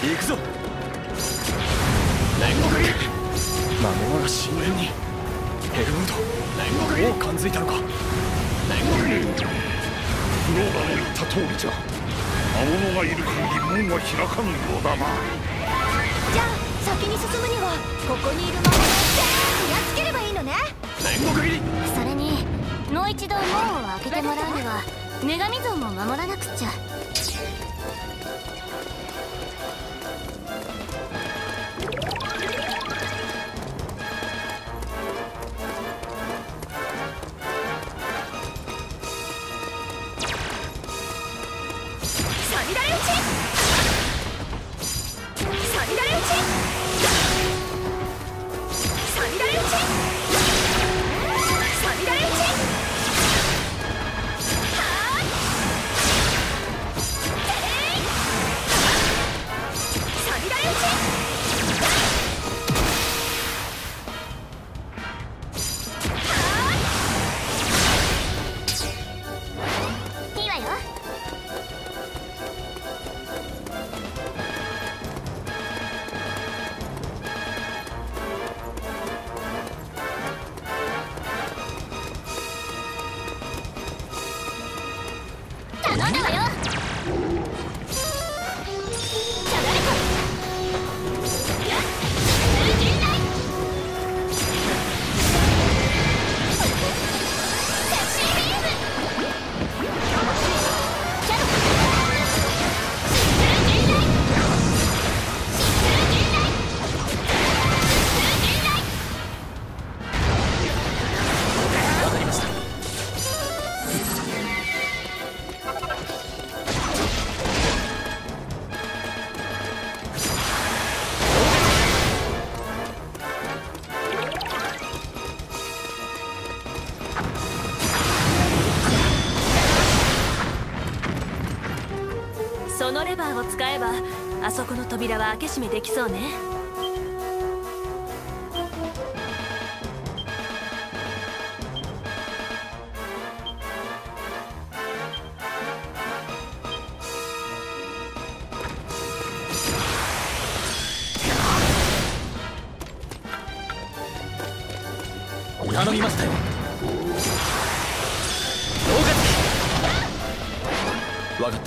行くぞ。煉獄斬り。魔物が深淵に。ヘルウッド、煉獄斬り。もう感づいたのか。煉獄斬り。 フローラの言った通りじゃ。魔物がいる限り門は開かぬようだな。 じゃあ先に進むにはここにいる魔物を全部やっつければいいのね。 煉獄斬り。 それにもう一度門を開けてもらうには女神像も守らなくっちゃ。頼んだわよ。そのレバーを使えばあそこの扉は開け閉めできそうね。 頼みましたよ。分かった。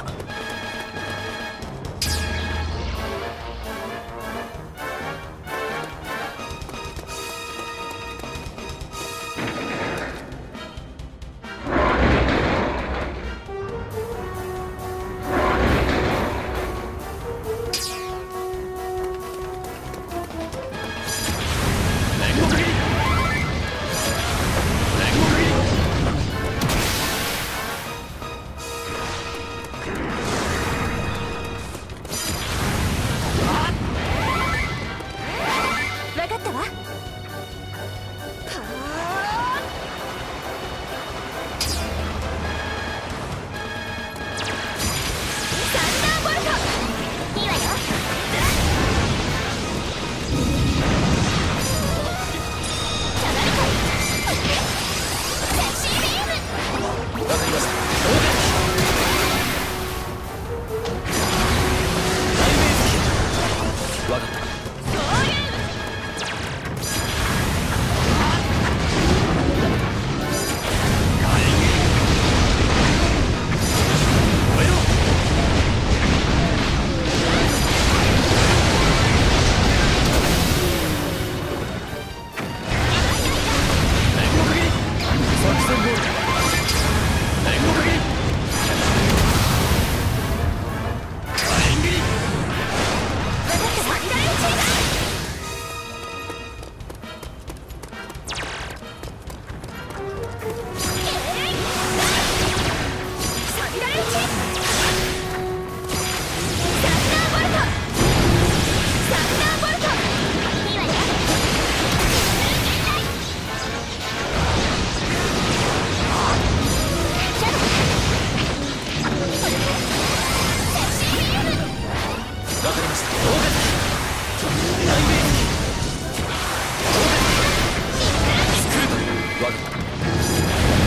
わかった。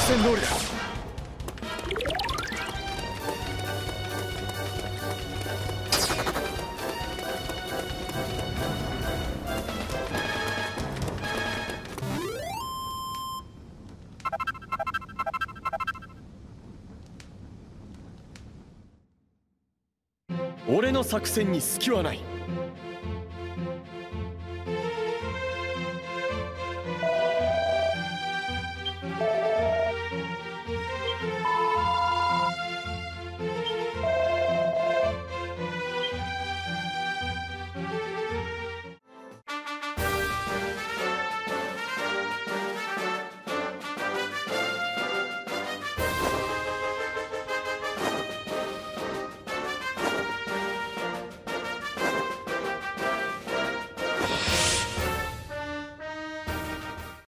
戦通りだ。俺の作戦に隙はない。